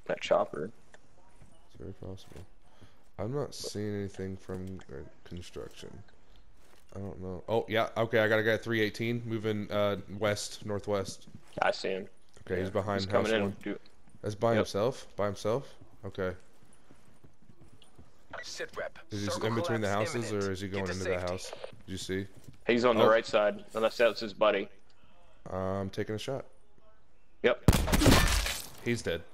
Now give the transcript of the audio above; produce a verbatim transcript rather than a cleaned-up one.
That chopper. It's very possible. I'm not seeing anything from uh, construction. I don't know. Oh, yeah. Okay, I got a guy at three eighteen moving uh, west, northwest. I see him. Okay, Yeah. he's behind He's house coming in. one. Dude. That's by Yep. himself? By himself? Okay. Sit rep. Is he Circle in between the collapse houses, imminent. or is he Get going to into safety. that house? Did you see? He's on the Oh. right side, unless that's his buddy. I'm taking a shot. Yep. He's dead.